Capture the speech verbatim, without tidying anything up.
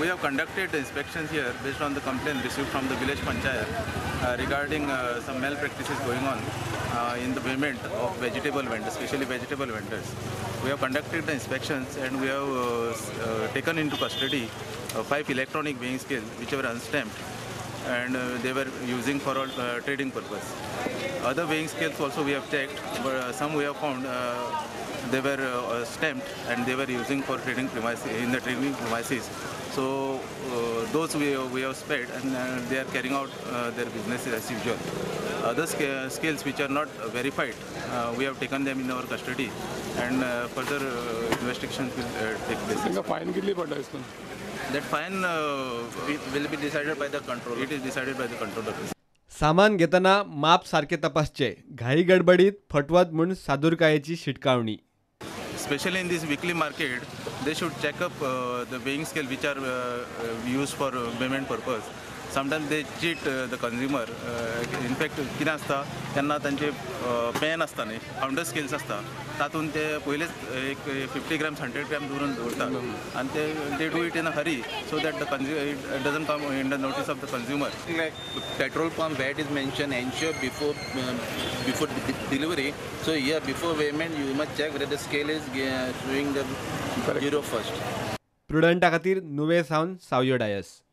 have conducted the inspections here based on the complaint received from the village panchayat uh, regarding uh, some malpractices going on uh, in the payment of vegetable vendors, especially vegetable vendors. We have conducted the inspections and we have uh, uh, taken into custody uh, five electronic weighing scales which were unstamped, and uh, they were using for all uh, trading purpose. Other weighing scales also we have checked, but uh, some we have found uh, they were uh, stamped and they were using for trading premises in the trading premises. So uh, those we, we have spared, and uh, they are carrying out uh, their business as usual. Other sca scales which are not uh, verified, uh, we have taken them in our custody, and uh, further uh, investigations will uh, take place. Fine कितनी पड़ा इसको? That fine uh, will be decided by the controller. It is decided by the controller. सामान घेताना माप सारखे तपासचे, घाई गडबडीत फटवत म्हणून सादुरकायेची शिटकावणी. Especially in this weekly market, they should check up uh, the weighing scale which are uh, used for uh, payment purpose. Sometimes they cheat uh, the consumer. Uh, in fact, कितें आसता तेन्ना तांचे पेन आसता न्ही, counter scales आसता, तातूंत ते पयलेच एक फिफ्टी ग्राम्स हंड्रेड ग्राम दवरून दवरतात, आनी ते they do it in a hurry so that the consumer it doesn't come in the notice of the consumer. Like petrol pump V A T is mentioned, ensure before uh, before de delivery. So here before payment you must check whether the scale is uh, showing the zero first. प्रुडंटा खातीर नुवेस सावन सावयो DISE.